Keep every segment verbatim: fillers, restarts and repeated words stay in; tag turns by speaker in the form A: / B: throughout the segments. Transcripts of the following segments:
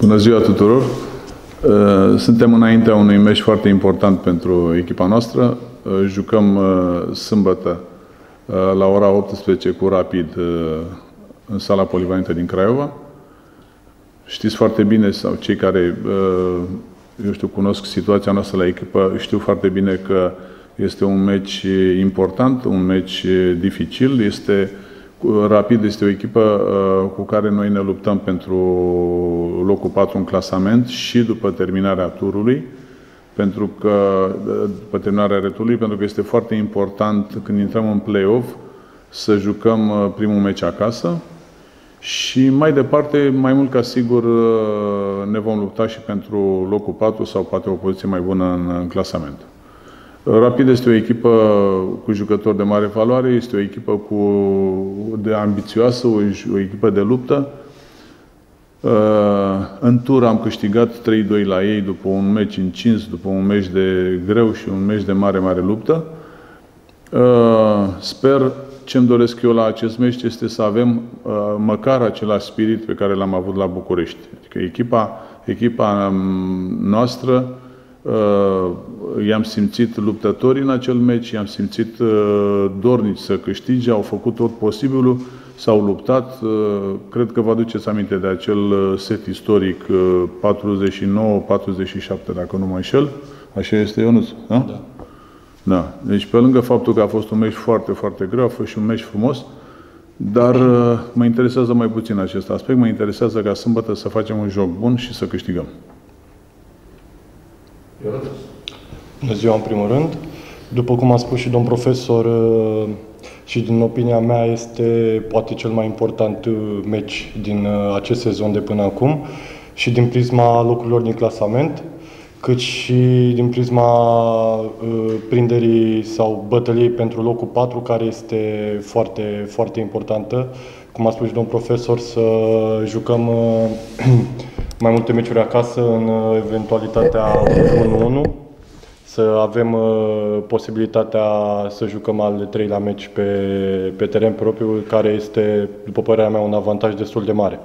A: Bună ziua tuturor! Suntem înaintea unui meci foarte important pentru echipa noastră. Jucăm sâmbătă la ora optsprezece cu Rapid în sala polivalentă din Craiova. Știți foarte bine, sau cei care, eu știu, cunosc situația noastră la echipă, știu foarte bine că este un meci important, un meci dificil. Este Rapid este o echipă cu care noi ne luptăm pentru locul patru în clasament și după terminarea turului, pentru că, după terminarea returului, pentru că este foarte important când intrăm în play-off să jucăm primul meci acasă și mai departe, mai mult ca sigur, ne vom lupta și pentru locul patru sau poate o poziție mai bună în, în clasament. Rapid este o echipă cu jucători de mare valoare, este o echipă cu, de ambițioasă, o, o echipă de luptă. În tur am câștigat trei doi la ei după un meci încins, după un meci de greu și un meci de mare, mare luptă. Sper, ce-mi doresc eu la acest meci este să avem măcar același spirit pe care l-am avut la București. Adică echipa, echipa noastră, i-am simțit luptători în acel meci, i-am simțit dornici să câștige, au făcut tot posibilul, s-au luptat. Cred că vă aduceți aminte de acel set istoric patruzeci și nouă patruzeci și șapte, dacă nu mă înșel. Așa este, Ionuț? Da? Da. Da. Deci, pe lângă faptul că a fost un meci foarte, foarte greu, a fost și un meci frumos, dar mă interesează mai puțin acest aspect. Mă interesează ca sâmbătă să facem un joc bun și să câștigăm.
B: Bună ziua, în primul rând. După cum a spus și domn profesor, și din opinia mea, este poate cel mai important meci din acest sezon de până acum, și din prisma locurilor din clasament, cât și din prisma prinderii sau bătăliei pentru locul patru, care este foarte, foarte importantă. Cum a spus și domn profesor, să jucăm mai multe meciuri acasă în eventualitatea unu unu, să avem uh, posibilitatea să jucăm al treilea meci pe, pe teren propriu, care este, după părerea mea, un avantaj destul de mare.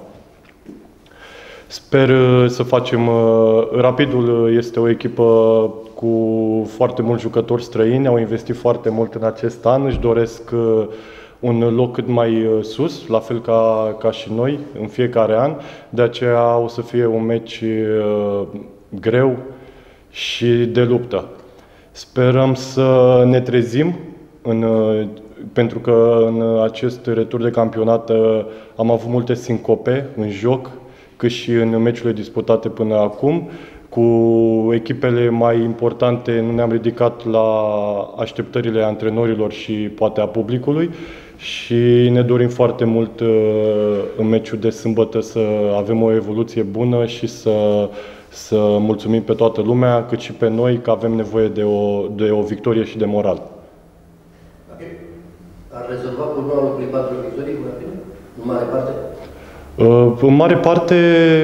B: Sper uh, să facem... Uh, Rapidul este o echipă cu foarte mulți jucători străini, au investit foarte mult în acest an, își doresc uh, un loc cât mai sus, la fel ca, ca și noi, în fiecare an. De aceea o să fie un meci uh, greu și de luptă. Sperăm să ne trezim, în, uh, pentru că în acest retur de campionat uh, am avut multe sincope în joc, cât și în meciurile disputate până acum. Cu echipele mai importante nu ne-am ridicat la așteptările antrenorilor și poate a publicului și ne dorim foarte mult în meciul de sâmbătă să avem o evoluție bună și să, să mulțumim pe toată lumea, cât și pe noi, că avem nevoie de o, de o victorie și de moral.
C: Okay. Ar rezolva problema locului patru victorii, în mare parte?
B: În mare parte,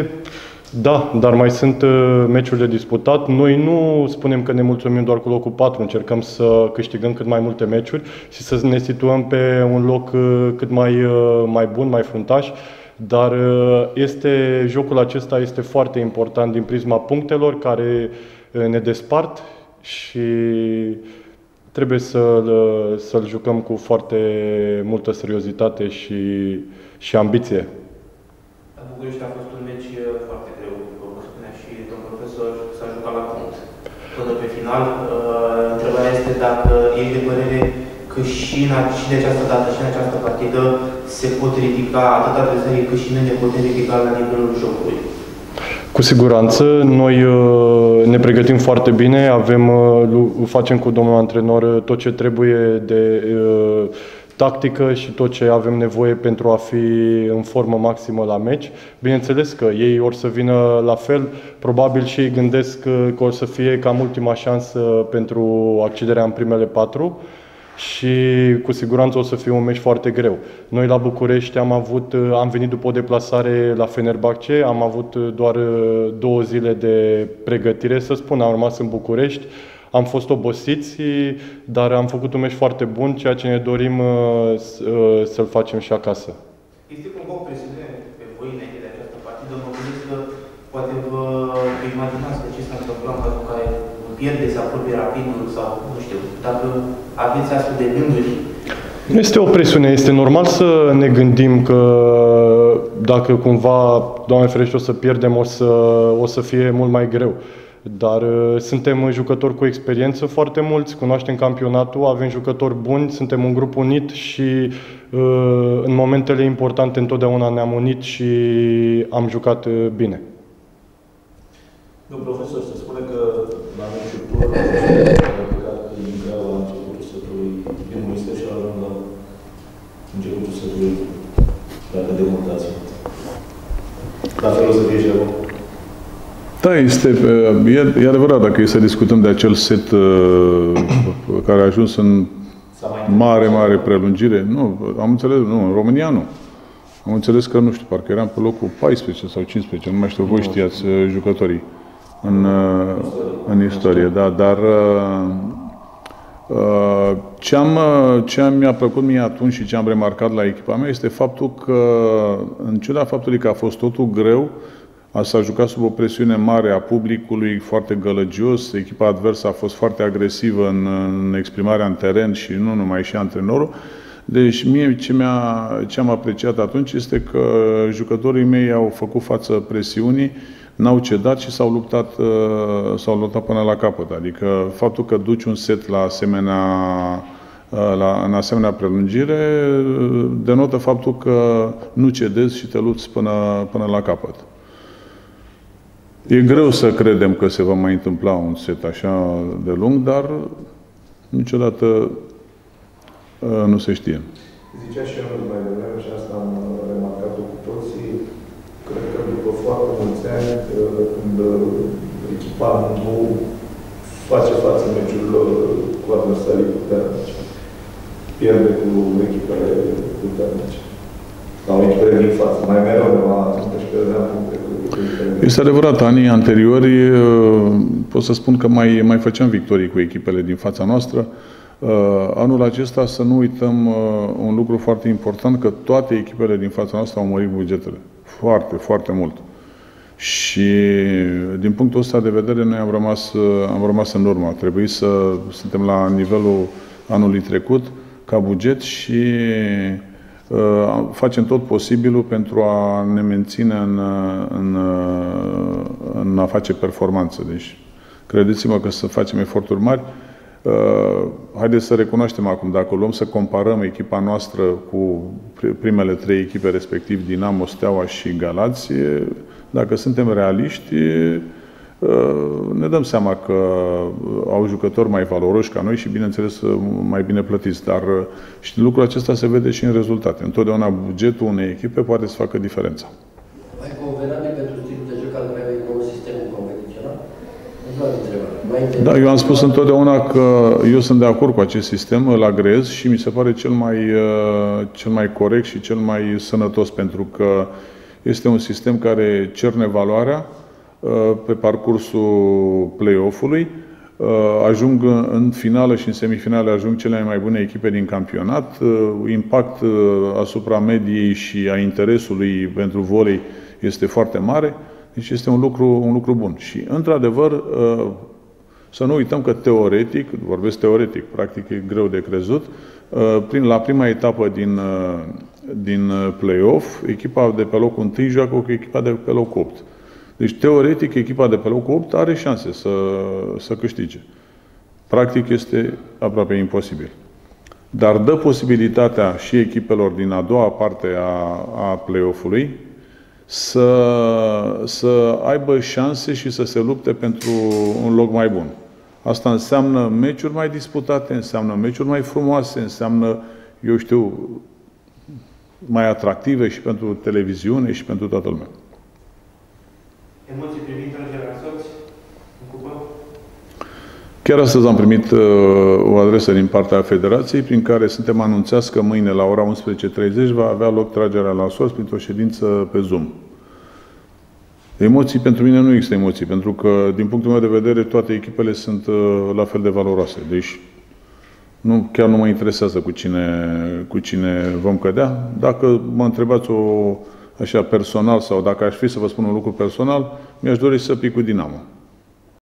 B: da, dar mai sunt meciuri de disputat. Noi nu spunem că ne mulțumim doar cu locul patru, încercăm să câștigăm cât mai multe meciuri și să ne situăm pe un loc cât mai, mai bun, mai fruntaș. Dar este, jocul acesta este foarte important din prisma punctelor care ne despart și trebuie să-l, să-l jucăm cu foarte multă seriozitate și, și ambiție.
D: La București a fost un meci foarte greu, după cum spunea și domnul profesor, s-a jucat la punct. Până pe final, întrebarea este dacă ești de părere că și, în, și de această dată, și în această partidă, se pot ridica atât adversarii cât și noi ne putem ridica la nivelul jocului.
B: Cu siguranță, noi ne pregătim foarte bine, avem, facem cu domnul antrenor tot ce trebuie de tactică și tot ce avem nevoie pentru a fi în formă maximă la meci. Bineînțeles că ei or să vină la fel, probabil și ei gândesc că or să fie cam ultima șansă pentru accederea în primele patru și cu siguranță o să fie un meci foarte greu. Noi la București am, avut, am venit după o deplasare la Fenerbahce, am avut doar două zile de pregătire, să spun, am rămas în București. Am fost obosiți, dar am făcut un meci foarte bun, ceea ce ne dorim să-l facem și acasă.
D: Este cumva o presiune pe voi înainte de această partidă? Mă gândesc că poate pierde, să apropie Rapidul sau, nu știu, dacă aveți astfel de gânduri?
B: Nu este o presiune, este normal să ne gândim că dacă cumva, Doamne ferește, o să pierdem, o să, o să fie mult mai greu. Dar uh, suntem jucători cu experiență foarte mulți, cunoaștem campionatul, avem jucători buni, suntem un grup unit și uh, în momentele importante întotdeauna ne-am unit și am jucat uh, bine.
E: Domnul profesor, se spune că la început a plecat din Craiova la începutul setului primul minister și la rând la începutul setului dacă de mutație. La fel o să fie și acum.
A: Da, este, e, e adevărat, dacă e să discutăm de acel set uh, care a ajuns în mare, mare prelungire. Nu, am înțeles, nu, în România nu. Am înțeles că, nu știu, parcă eram pe locul paisprezece sau cincisprezece, nu mai știu, voi știați jucătorii în, în istorie, da, dar ce, am, ce mi-a plăcut mie atunci și ce am remarcat la echipa mea este faptul că, în ciuda faptului că a fost totul greu, s-a jucat sub o presiune mare a publicului, foarte gălăgios, echipa adversă a fost foarte agresivă în, în exprimarea în teren și nu numai, și antrenorul. Deci mie ce, mi-a, ce am apreciat atunci este că jucătorii mei au făcut față presiunii, n-au cedat și s-au luptat, s-au luptat până la capăt. Adică faptul că duci un set la asemenea, la, în asemenea prelungire denotă faptul că nu cedezi și te lupți până, până la capăt. E greu să credem că se va mai întâmpla un set așa de lung, dar niciodată nu se știe.
E: Zicea și eu mai devreme, și asta am remarcat-o cu toții, cred că după foarte mulți ani, când echipa nu face față meciurilor cu adversarii puternici, pierde cu echipele puternice. Sau echipele din față. Mai mereu undeva își pierdeam puncte cu echipele.
A: Este adevărat, anii anteriori pot să spun că mai, mai făceam victorii cu echipele din fața noastră. Anul acesta să nu uităm un lucru foarte important, că toate echipele din fața noastră au mărit bugetele. Foarte, foarte mult. Și din punctul ăsta de vedere noi am rămas, am rămas în urmă. A trebuit să suntem la nivelul anului trecut ca buget și uh, facem tot posibilul pentru a ne menține în, în, în a face performanță. Deci credeți-mă că să facem eforturi mari. Uh, haideți să recunoaștem acum, dacă luăm să comparăm echipa noastră cu primele trei echipe, respectiv Dinamo, Steaua și Galați, dacă suntem realiști, uh, ne dăm seama că au jucători mai valoroși ca noi și, bineînțeles, mai bine plătiți. Dar uh, și lucrul acesta se vede și în rezultate. Întotdeauna bugetul unei echipe poate să facă diferența.
C: Mai convenabil pentru stilul de joc al care avem un sistem convențional?
A: Da, eu am spus întotdeauna că eu sunt de acord cu acest sistem, îl agrez și mi se pare cel mai, cel mai corect și cel mai sănătos, pentru că este un sistem care cerne valoarea pe parcursul play-off-ului. Ajung în finală și în semifinale ajung cele mai bune echipe din campionat. Impact asupra mediei și a interesului pentru volei este foarte mare. Deci este un lucru, un lucru bun. Și, într-adevăr, să nu uităm că teoretic, vorbesc teoretic, practic e greu de crezut, prin, la prima etapă din, din play-off, echipa de pe locul întâi joacă cu echipa de pe locul opt. Deci, teoretic, echipa de pe locul opt are șanse să, să câștige. Practic, este aproape imposibil. Dar dă posibilitatea și echipelor din a doua parte a, a play-off-ului să, să aibă șanse și să se lupte pentru un loc mai bun. Asta înseamnă meciuri mai disputate, înseamnă meciuri mai frumoase, înseamnă, eu știu, mai atractive și pentru televiziune și pentru toată lumea.
D: Emoții privind tragerea la sorți în cupă?
A: Chiar astăzi am primit uh, o adresă din partea Federației prin care suntem anunțați că mâine la ora unsprezece treizeci va avea loc tragerea la sorți printr-o ședință pe Zoom. Emoții, pentru mine nu există emoții, pentru că, din punctul meu de vedere, toate echipele sunt uh, la fel de valoroase. Deci, nu, chiar nu mă interesează cu cine, cu cine vom cădea. Dacă mă întrebați o, așa personal sau dacă aș fi să vă spun un lucru personal, mi-aș dori să pic cu Dinamo.